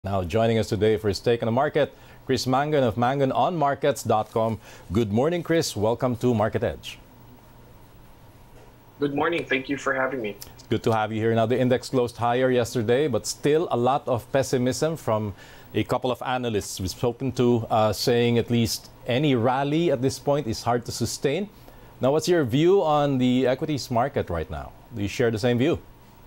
Now joining us today for his take on the market, Chris Mangan of manganonmarkets.com. Good morning, Chris. Welcome to Market Edge. Good morning. Thank you for having me. It's good to have you here. Now, the index closed higher yesterday, but still a lot of pessimism from a couple of analysts we've spoken to, saying at least any rally at this point is hard to sustain. Now, what's your view on the equities market right now? Do you share the same view?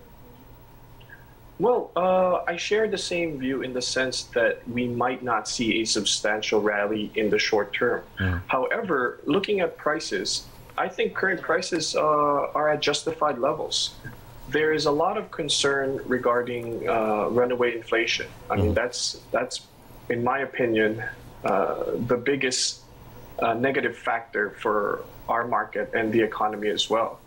Well, I share the same view in the sense that we might not see a substantial rally in the short term. However, looking at prices, I think current prices are at justified levels. There is a lot of concern regarding runaway inflation. I mean, that's in my opinion, the biggest negative factor for our market and the economy as well.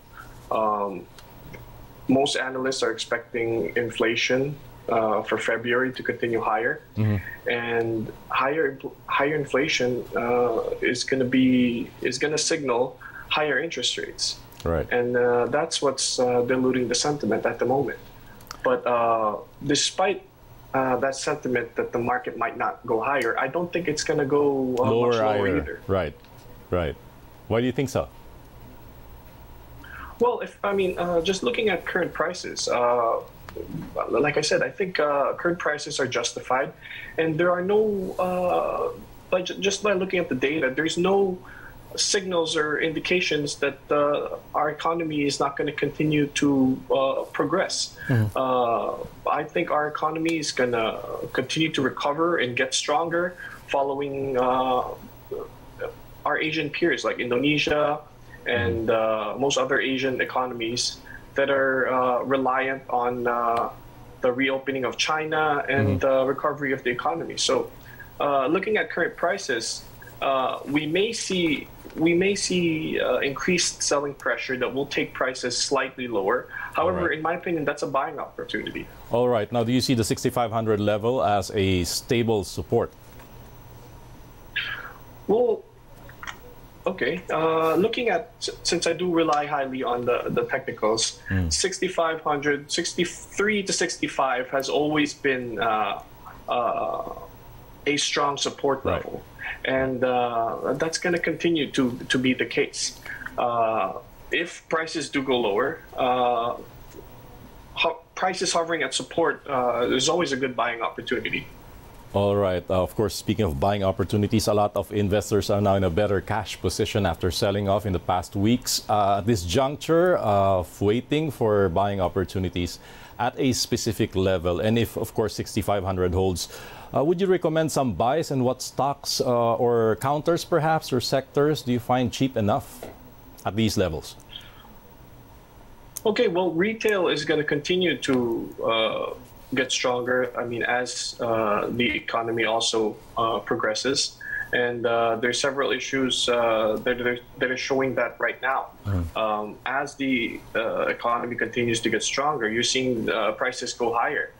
Most analysts are expecting inflation for February to continue higher, and higher inflation is going to signal higher interest rates, right? And that's what's diluting the sentiment at the moment. But despite that sentiment that the market might not go higher, I don't think it's going to go much lower either. Right. Why do you think so? Well, just looking at current prices, like I said, I think current prices are justified, and there are no, just by looking at the data, there's no signals or indications that our economy is not going to continue to progress. I think our economy is going to continue to recover and get stronger following our Asian peers like Indonesia and most other Asian economies that are reliant on the reopening of China and the recovery of the economy. So looking at current prices, we may see increased selling pressure that will take prices slightly lower. However, in my opinion, that's a buying opportunity. All right. Now, do you see the 6,500 level as a stable support? Well, okay. Looking at, since I do rely highly on the technicals, 6,500, 63 to 65 has always been a strong support level. And that's going to continue to be the case. If prices do go lower, prices hovering at support, there's always a good buying opportunity. All right. Of course, speaking of buying opportunities, a lot of investors are now in a better cash position after selling off in the past weeks. At this juncture of waiting for buying opportunities at a specific level, and if, of course, 6,500 holds, would you recommend some buys, and what stocks or counters, perhaps, or sectors do you find cheap enough at these levels? Okay, well, retail is going to continue to get stronger. I mean, as the economy also progresses, and there's several issues that are showing that right now. As the economy continues to get stronger, you're seeing prices go higher.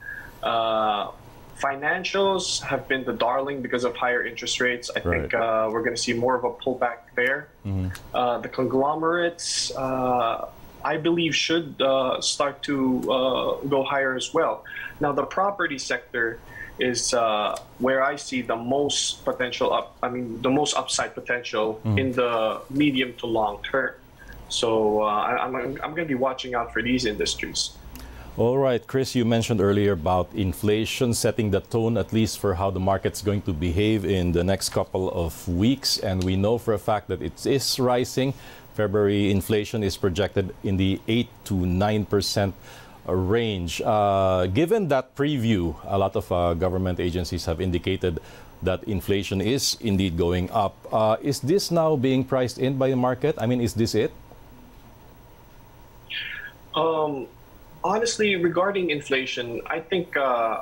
Financials have been the darling because of higher interest rates. I think we're going to see more of a pullback there. The conglomerates, I believe, should start to go higher as well. Now, the property sector is where I see the most potential the most upside potential in the medium to long term. So I'm going to be watching out for these industries. All right, Chris, you mentioned earlier about inflation setting the tone, at least for how the market's going to behave in the next couple of weeks. And we know for a fact that it is rising. February inflation is projected in the 8 to 9% range. Given that preview, a lot of government agencies have indicated that inflation is indeed going up. Is this now being priced in by the market? I mean, is this it? Honestly, regarding inflation, I think the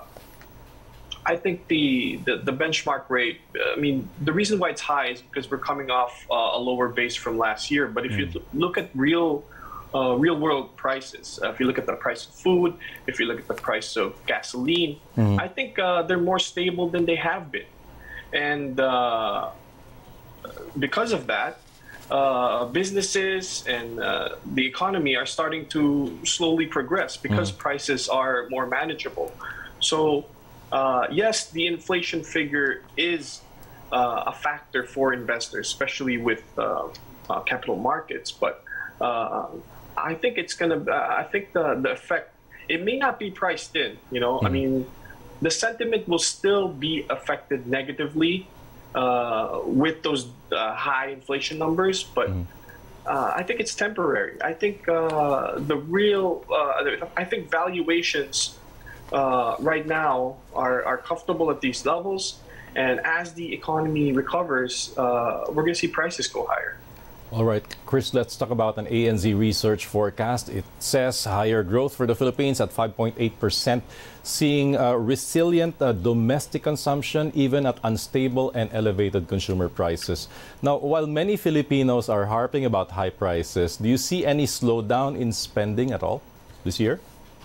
benchmark rate, I mean, the reason why it's high is because we're coming off a lower base from last year. But if you look at real world prices, if you look at the price of food, if you look at the price of gasoline, I think they're more stable than they have been. And because of that, businesses and the economy are starting to slowly progress because prices are more manageable. So yes, the inflation figure is a factor for investors, especially with capital markets. But I think it's gonna. I think the effect, it may not be priced in. I mean, the sentiment will still be affected negatively with those high inflation numbers, but. I think it's temporary. I think I think valuations right now are comfortable at these levels, and as the economy recovers, we're going to see prices go higher. All right, Chris, let's talk about an ANZ research forecast. It says higher growth for the Philippines at 5.8%, seeing resilient domestic consumption even at unstable and elevated consumer prices. Now, while many Filipinos are harping about high prices, do you see any slowdown in spending at all this year?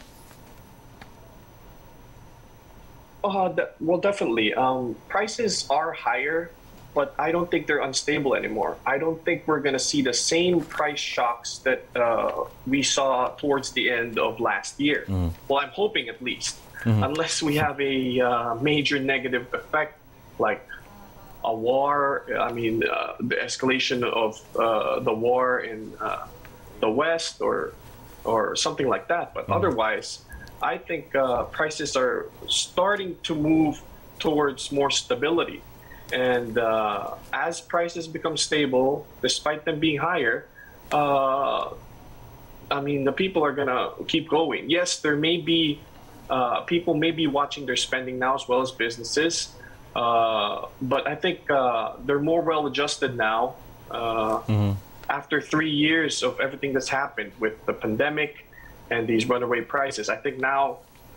Well, definitely. Prices are higher, but I don't think they're unstable anymore. I don't think we're going to see the same price shocks that we saw towards the end of last year. Well, I'm hoping at least, unless we have a major negative effect like a war. I mean, the escalation of the war in the West or something like that. But otherwise, I think prices are starting to move towards more stability. And as prices become stable, despite them being higher, I mean, the people are going to keep going. Yes, there may be, people may be watching their spending now as well as businesses. But I think they're more well adjusted now after 3 years of everything that's happened with the pandemic and these runaway prices. I think now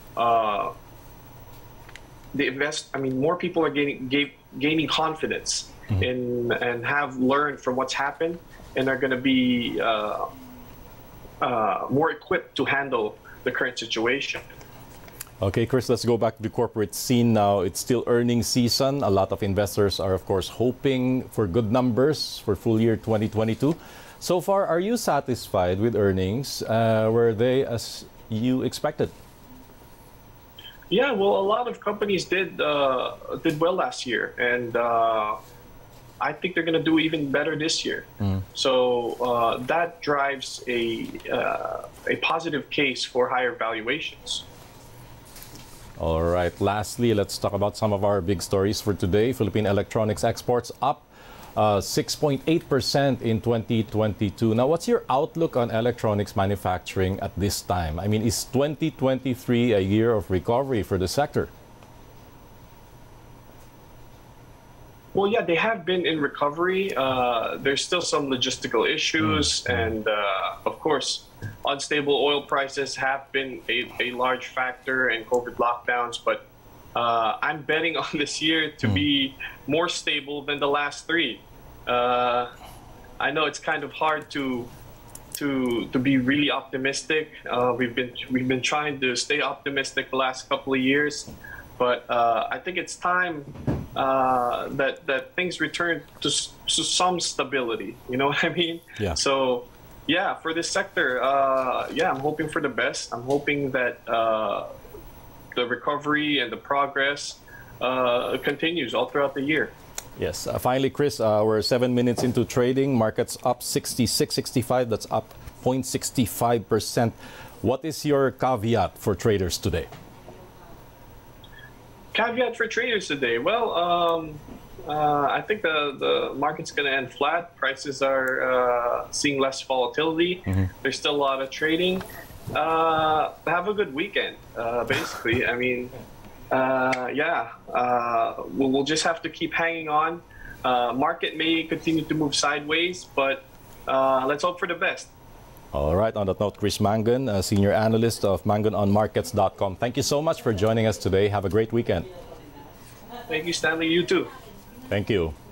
more people are gaining confidence and have learned from what's happened and are going to be more equipped to handle the current situation. Okay, Chris, let's go back to the corporate scene now. It's still earnings season. A lot of investors are, of course, hoping for good numbers for full year 2022. So far, are you satisfied with earnings? Were they as you expected? Yeah, well, a lot of companies did well last year, and I think they're going to do even better this year. So that drives a positive case for higher valuations. All right. Lastly, let's talk about some of our big stories for today. Philippine electronics exports up 6.8% in 2022. Now, what's your outlook on electronics manufacturing at this time? I mean, is 2023 a year of recovery for the sector? Well, yeah, they have been in recovery. There's still some logistical issues, and of course, unstable oil prices have been a large factor in COVID lockdowns. But I'm betting on this year to be more stable than the last three. I know it's kind of hard to be really optimistic. We've been trying to stay optimistic the last couple of years, but I think it's time that things return to some stability. You know what I mean? Yeah. So, yeah, for this sector, yeah, I'm hoping for the best. I'm hoping that the recovery and the progress continues all throughout the year. Yes. Finally, Chris, we're 7 minutes into trading. Markets up 66.65. That's up 0.65%. What is your caveat for traders today? Caveat for traders today? Well, I think the market's going to end flat. Prices are seeing less volatility. There's still a lot of trading. Have a good weekend, basically. I mean, yeah, we'll just have to keep hanging on. Market may continue to move sideways, but let's hope for the best. All right. On that note, Chris Mangan, Senior Analyst of manganonmarkets.com. Thank you so much for joining us today. Have a great weekend. Thank you, Stanley. You too. Thank you.